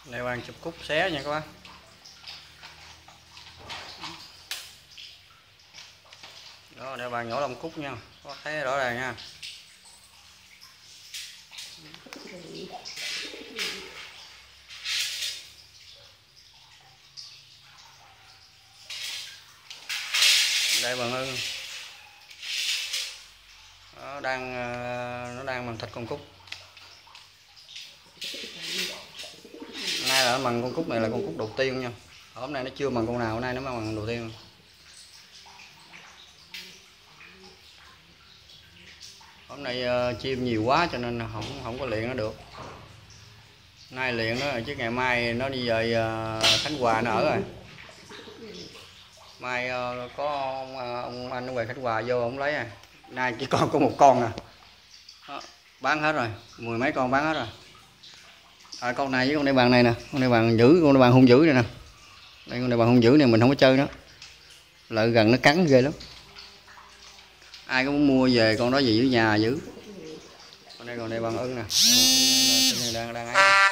Đây bạn chụp cúc xé nha các bác. Đó, đây bạn nhổ lông cúc nha, có thấy rõ ràng nha. Đây bạn ơi, nó đang bằng thịt con cúc. Nay là bằng con cúc này là con cúc đầu tiên nha. Hôm nay nó chưa bằng con nào, hôm nay nó mới bằng đầu tiên. Hôm nay chim nhiều quá cho nên không có luyện nó được. Nay luyện nó chứ ngày mai nó đi về Khánh Hòa nó ở rồi. Mai có ông anh ở về Khánh Hòa vô ông lấy à. Nay chỉ còn có một con à. Đó, bán hết rồi, 10 mấy con bán hết rồi. Con này với con đại bàng này nè, con đại bàng dữ, con đại bàng hung dữ này nè. Đây con đại bàng hung dữ này mình không có chơi nó. Lợi gần nó cắn ghê lắm. Ai có muốn mua về con đó về giữ nhà giữ. Con đây còn đại bàng ưng nè. Đang ấy.